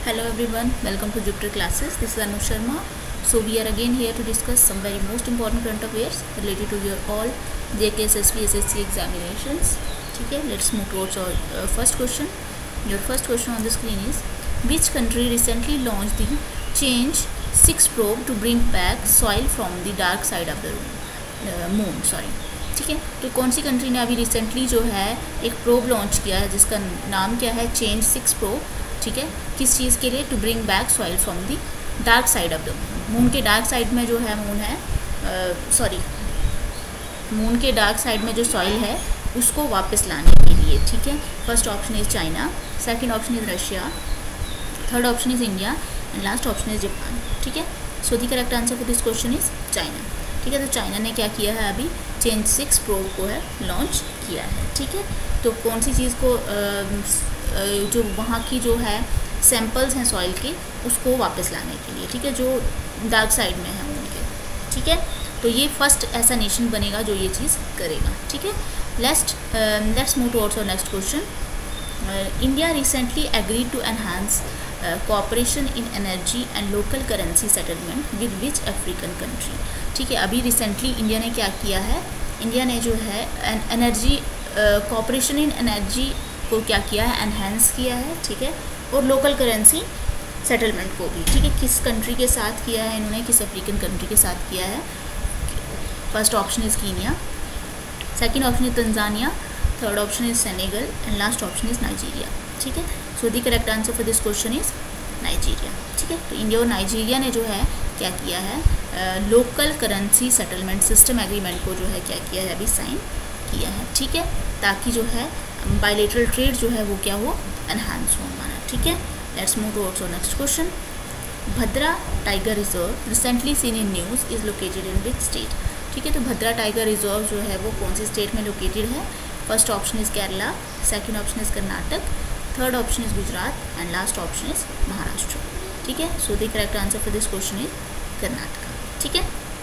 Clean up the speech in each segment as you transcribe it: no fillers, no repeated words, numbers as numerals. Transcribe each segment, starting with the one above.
Hello everyone, welcome to Jupiter classes. This is Anu Sharma. So we are again here to discuss some very most important current affairs related to your all JK SSB SSC examinations. ठीक है, let's move towards our first question. Your first question on the screen is which country recently launched the Change 6 probe to bring back soil from the dark side of the moon. ठीक है, तो कौन सी country ने अभी recently जो है एक probe launch किया है जिसका नाम क्या है चेंज 6 प्रोब. ठीक है, किस चीज़ के लिए? To bring back soil from the dark side of the moon के डार्क साइड में जो है मून के डार्क साइड में जो सॉइल है उसको वापस लाने के लिए. ठीक है, first option is China, second option is Russia, third option is India and last option is Japan. ठीक है, so the correct answer for this question is China. ठीक है, तो चाइना ने क्या किया है अभी चेंज 6 प्रोब को है लॉन्च किया है. ठीक है, तो कौन सी चीज़ को जो वहाँ की जो है सैंपल्स हैं सॉइल के उसको वापस लाने के लिए. ठीक है, जो डार्क साइड में है उनके. ठीक है, तो ये फर्स्ट ऐसा नेशन बनेगा जो ये चीज़ करेगा. ठीक है, let's move towards our next question. India recently agreed to enhance cooperation in energy and local currency settlement with which African country. ठीक है, अभी रिसेंटली इंडिया ने क्या किया है, इंडिया ने जो है एनर्जी कॉपरेशन इन एनर्जी को क्या किया है, एनहेंस किया है. ठीक है, और लोकल करेंसी सेटलमेंट को भी. ठीक है, किस कंट्री के साथ किया है इन्होंने, किस अफ्रीकन कंट्री के साथ किया है? First option is Kenya, second option is Tanzania, third option is Senegal and last option is Nigeria. ठीक है, so the correct answer for this question is Nigeria. ठीक है, तो इंडिया और नाइजीरिया ने जो है क्या किया है, local currency settlement system agreement को जो है क्या किया है, अभी साइन किया है. ठीक है, ताकि जो है बायलैटरल ट्रेड जो है वो क्या हो, एनहांस हो हमारा. ठीक है, let's move towards our next question. Bhadra tiger reserve recently seen in news is located in which state. ठीक है, तो भद्रा टाइगर रिजर्व जो है वो कौन सी स्टेट में लोकेटेड है? First option is Kerala, second option is Karnataka, third option is Gujarat and last option is Maharashtra. ठीक है, so the correct answer for this question is Karnataka. ठीक है,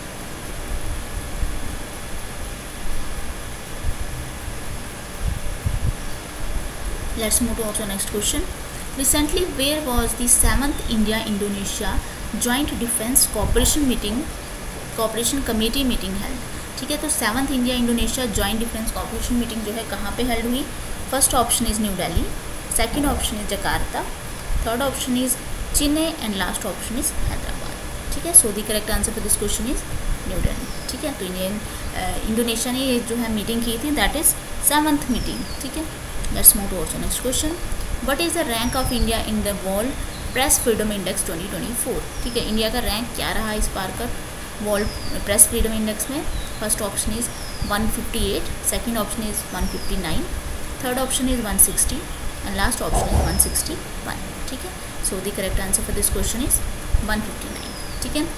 let's move to our next question. Recently where was the 7th India Indonesia joint defence cooperation committee meeting held. ठीक है, तो 7th India Indonesia joint defence cooperation meeting जो है कहाँ पे held हुई? First option is New Delhi, second option is Jakarta, third option is Chennai and last option is Hyderabad. ठीक है, so the correct answer for this question is New Delhi. ठीक है, तो इंडोनेशिया ने ये जो है मीटिंग की थी दैट इज़ 7th मीटिंग. ठीक है, let's move towards next question. What is the rank of India in the world press freedom index 2024. ठीक है, इंडिया का रैंक क्या रहा इस बार का वर्ल्ड प्रेस फ्रीडम इंडेक्स में? First option is 158, second option is 159, third option is 160 and last option is 161. ठीक है, so the correct answer for this question is 159. ठीक है,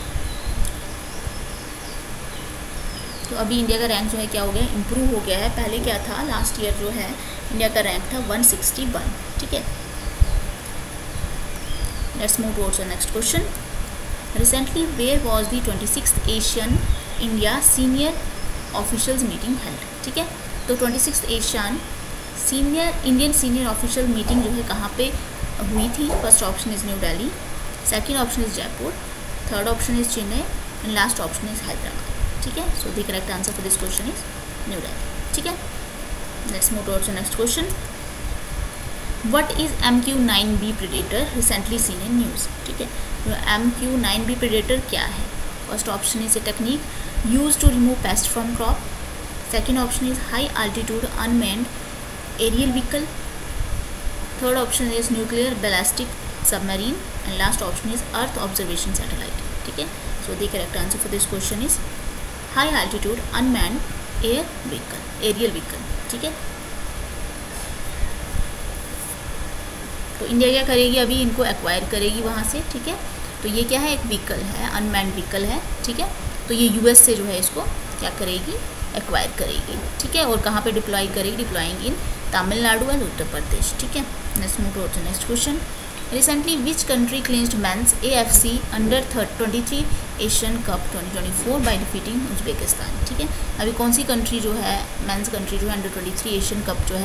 तो अभी इंडिया का रैंक जो है क्या हो गया, इम्प्रूव हो गया है. पहले क्या था, लास्ट ईयर जो है इंडिया का रैंक था 161. ठीक है, let's move towards the next question. Recently where was the 26th Asian India senior officials meeting held. ठीक है, तो 26th Asian Indian senior official meeting जो है कहाँ पे हुई थी? First option is New Delhi, second option is Jaipur, third option is Chennai and last option is Hyderabad. ठीक है, so the correct answer for this question is New Delhi. ठीक है, let's move towards the next question. What is MQ-9B predator recently seen in news. ठीक है, तो MQ-9B predator क्या है? First option is a technique use to remove pest from crop, second option is high altitude unmanned aerial vehicle, third option is nuclear ballistic submarine and last option is earth observation satellite. ठीक है, so the correct answer for this question is high altitude unmanned aerial vehicle. ठीक है, तो India क्या करेगी, अभी इनको acquire करेगी वहाँ से. ठीक है, तो ये क्या है, एक व्हीकल है, अनमैन्ड व्हीकल है. ठीक है, तो ये US से जो है इसको क्या करेगी, एक्वायर करेगी. ठीक है, और कहाँ पे डिप्लॉय करेगी? Deploying in Tamil Nadu and Uttar Pradesh. ठीक है, let's move to the next question. Recently which country clinched men's AFC under 23 Asian cup 2024 by defeating Uzbekistan. ठीक है, अभी कौन सी कंट्री जो है मेंस कंट्री जो है अंडर 23 एशियन कप जो है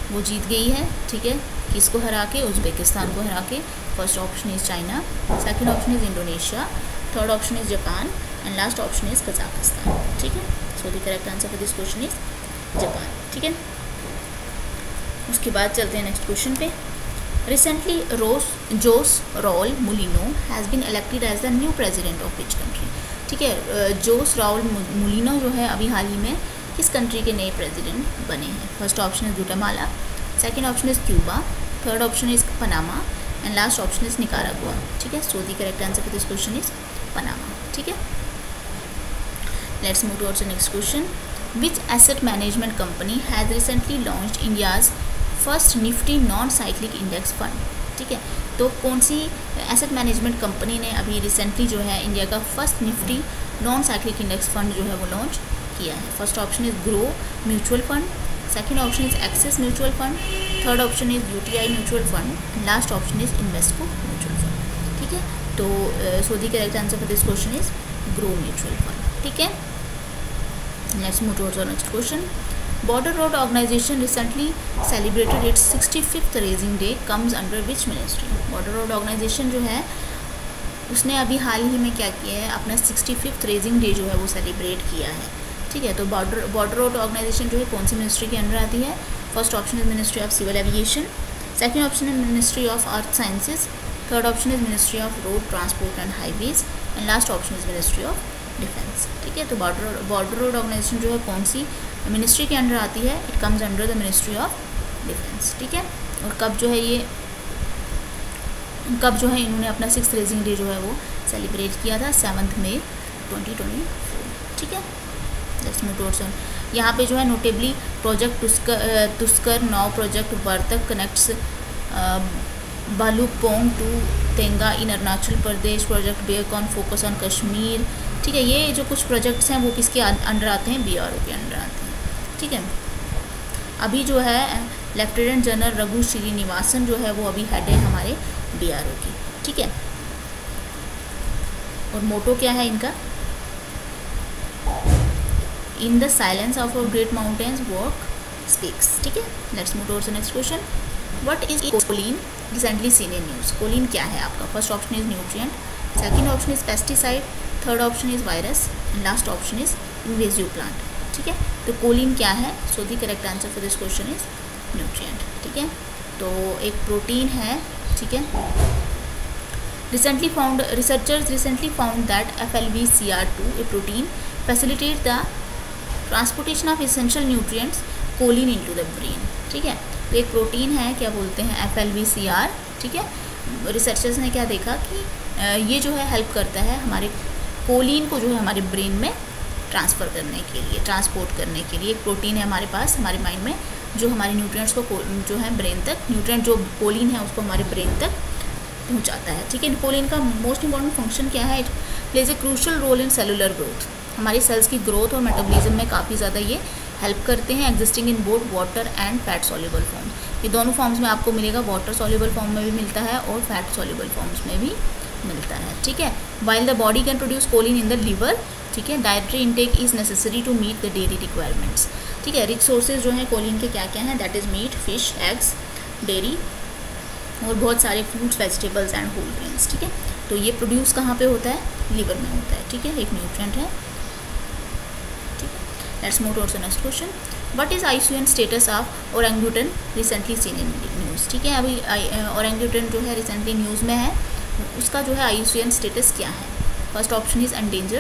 वो जीत गई है, ठीक है, किसको हरा के, उज़्बेकिस्तान को हरा के। First option is China, second option is Indonesia, third option is Japan and last option is Kazakhstan, ठीक है। So the correct answer for this question is Japan, ठीक है। उसके बाद चलते हैं नेक्स्ट क्वेश्चन पे। Recently Jose Raul Mulino has been elected as the new president of which country, ठीक है। जोस राउल मुलिनो जो है अभी हाल ही में किस कंट्री के नए प्रेसिडेंट बने हैं। First option is Guatemala, second option is Cuba, third option is Panama and last option is Nicaragua, ठीक है। So the correct answer for this question is Panama, ठीक है। Let's move towards the next question. Which asset management company has recently launched India's first Nifty non cyclical index fund, ठीक है। तो कौन सी asset management company ने अभी recently जो है इंडिया का first Nifty non cyclical index fund जो है वो लॉन्च किया है। First option is Groww mutual fund, second option is Axis mutual fund, third option is UTI mutual fund, last option is Invesco mutual fund, ठीक है। तो so the correct answer for this question is Groww mutual fund, ठीक है। Let's move towards the next question. Border Road Organization recently celebrated its 65th raising day comes under which ministry? Border Road Organization जो है उसने अभी हाल ही में क्या किया है, अपना 65th रेजिंग डे जो है वो सेलिब्रेट किया है, ठीक है। तो बॉर्डर रोड ऑर्गेनाइजेशन जो है कौन सी मिनिस्ट्री के अंडर आती है। First option is ministry of civil aviation, second option is ministry of earth sciences, third option is ministry of road transport and highways and last option is ministry of defence, ठीक है। तो border road organisation जो है कौन सी ministry के under आती है, it comes under the ministry of defence, ठीक है। और कब जो है इन्होंने अपना 6th रेजिंग डे जो है वो सेलिब्रेट किया था 7 मई 2024, ठीक है। लेट्स मूव टुवर्ड्स यहाँ पे जो है नोटेबली प्रोजेक्ट तुस्कर नाव project Vartak connects Bhalukpong to Tenga in Arunachal Pradesh, project Beacon focus on Kashmir, ठीक है। ये जो कुछ प्रोजेक्ट्स हैं वो किसके अंडर आते हैं, BRO के अंडर आते हैं, ठीक है। अभी जो है लेफ्टिनेंट जनरल रघु श्रीनिवासन जो है वो अभी हेड है हमारे BRO की, ठीक है। और मोटो क्या है इनका, in the silence of our great mountains work speaks, ठीक है। Let's move towards the next question. What is choline recently seen in news. Choline क्या है आपका। First option is nutrient, second option is pesticide, third option is virus and last option is invasive plant, ठीक है। तो choline क्या है, so the correct answer for this question is nutrient, ठीक है। तो एक प्रोटीन है, ठीक है। Researchers recently found that FLVCR2, a protein, facilitate the transportation of essential nutrients choline into the brain, ठीक है। तो एक प्रोटीन है, क्या बोलते हैं, FLVCR, ठीक है। रिसर्चर्स ने क्या देखा कि ये जो है हेल्प करता है हमारे कोलिन को जो है हमारे ब्रेन में ट्रांसफ़र करने के लिए, ट्रांसपोर्ट करने के लिए। एक प्रोटीन है हमारे पास, हमारे माइंड में, जो हमारे न्यूट्रिएंट्स को जो है ब्रेन तक, न्यूट्रिएंट जो कोलिन है उसको हमारे ब्रेन तक पहुंचाता है, ठीक है। कोलिन का मोस्ट इंपॉर्टेंट फंक्शन क्या है, it plays a crucial role in cellular growth. हमारी सेल्स की ग्रोथ और मेटाबॉलिज्म में काफ़ी ज़्यादा ये हेल्प करते हैं। Existing in both water and fat soluble form, ये दोनों फॉर्म्स में आपको मिलेगा, वाटर सॉल्युबल फॉर्म में भी मिलता है और फैट सॉल्युबल फॉर्म्स में भी मिलता है, ठीक है। While the body can produce choline in the liver, ठीक है। Dietary intake is necessary to meet the daily requirements, ठीक है। रिच सोर्सेज जो हैं कोलिन के क्या क्या हैं, that is meat, fish, eggs, dairy और बहुत सारे fruits, vegetables and whole grains, ठीक है। तो ये प्रोड्यूस कहाँ पे होता है, लिवर में होता है, ठीक है। एक न्यूट्रिएंट है, ठीक है। Let's move towards the next question. What is IUCN status of orangutan recently seen in news, ठीक है। अभी ओरंगुटन जो है रिसेंटली न्यूज़ में है, उसका जो है IUCN स्टेटस क्या है। First option is endangered,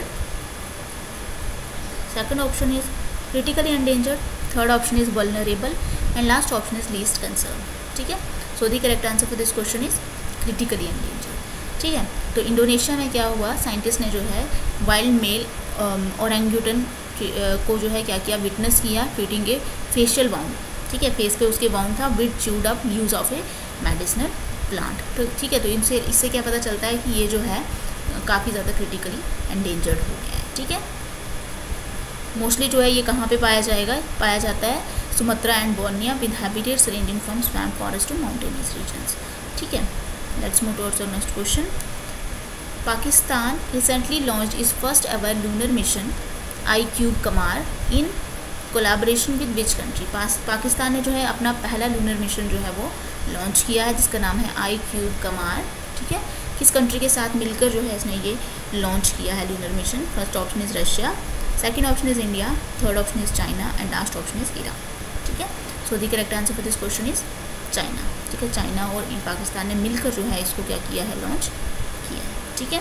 second option is critically endangered, third option is vulnerable and last option is least concern, ठीक है। So the correct answer for this question is critically endangered, ठीक है। तो Indonesia में क्या हुआ, साइंटिस्ट ने जो है वाइल्ड मेल ओरंगुटन को जो है क्या किया, विटनेस किया फीटिंग ए फेशियल वाउंड, ठीक है। फेस पे उसके वाउंड था with chewed up leaves of a medicinal plant, तो ठीक है। तो इससे क्या पता चलता है कि ये जो है काफ़ी ज़्यादा क्रिटिकली एंडेंजर्ड हो गया है, ठीक है। मोस्टली जो है ये कहाँ पे पाया जाता है Sumatra and Borneo with habitats ranging from swamp forest to mountainous regions, ठीक है। Let's move towards the next question. Pakistan recently launched is first ever lunar mission IQ Qamar in collaboration with which country, Pakistan ने जो है अपना पहला lunar mission जो है वो लॉन्च किया है जिसका नाम है ICube कमार, ठीक है। किस कंट्री के साथ मिलकर जो है इसने ये लॉन्च किया है lunar mission? First option is Russia, second option is India, third option is China and last option is Iran, ठीक है। So the correct answer for this question is China, ठीक है। चाइना और पाकिस्तान ने मिलकर जो है इसको क्या किया है, लॉन्च किया है, ठीक है।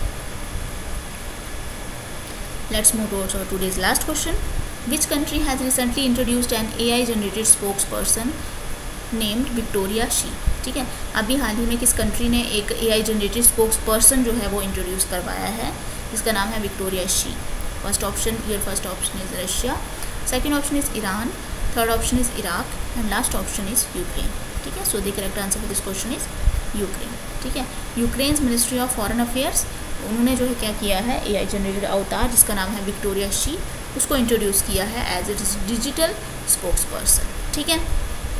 Let's move towards our today's last question. Which country has recently introduced an AI generated spokesperson named Victoria Shi, ठीक है। अभी हाल ही में किस कंट्री ने एक AI जनरेटेड स्पोक्स पर्सन जो है वो इंट्रोड्यूस करवाया है जिसका नाम है Victoria Shi? First option is Russia, second option is Iran, third option is Iraq and last option is Ukraine, ठीक है। So the correct answer for this question is Ukraine, ठीक है। Ukraine's ministry of foreign affairs उन्होंने जो है क्या किया है, AI जनरेटेड अवतार जिसका नाम है विक्टोरिया शी, उसको इंट्रोड्यूस किया है as a digital spokesperson, ठीक है।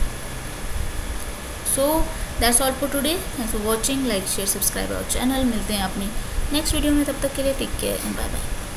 So that's all for today, thanks for watching, like share subscribe our channel. मिलते हैं अपनी नेक्स्ट वीडियो में, तब तक के लिए take care and bye bye.